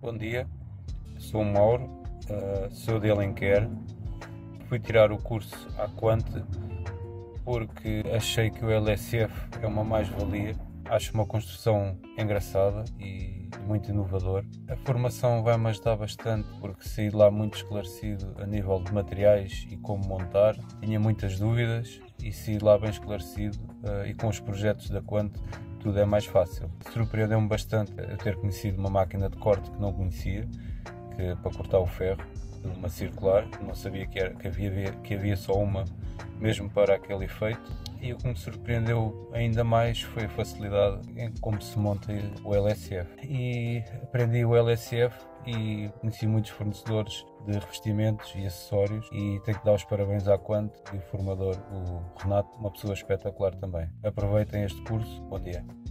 Bom dia, sou o Mauro, sou de Alenquer. Fui tirar o curso à Quant porque achei que o LSF é uma mais-valia. Acho uma construção engraçada e muito inovador. A formação vai-me ajudar bastante porque saí de lá muito esclarecido a nível de materiais e como montar. Tinha muitas dúvidas e saí de lá bem esclarecido, e com os projetos da Quant tudo é mais fácil. Surpreendeu-me bastante eu ter conhecido uma máquina de corte que não conhecia, para cortar o ferro, uma circular. Não sabia que havia só uma mesmo para aquele efeito. E o que me surpreendeu ainda mais foi a facilidade em como se monta o LSF. E aprendi o LSF e conheci muitos fornecedores de revestimentos e acessórios, e tenho que dar os parabéns à Quant e o formador, o Renato, uma pessoa espetacular também. Aproveitem este curso. Bom dia.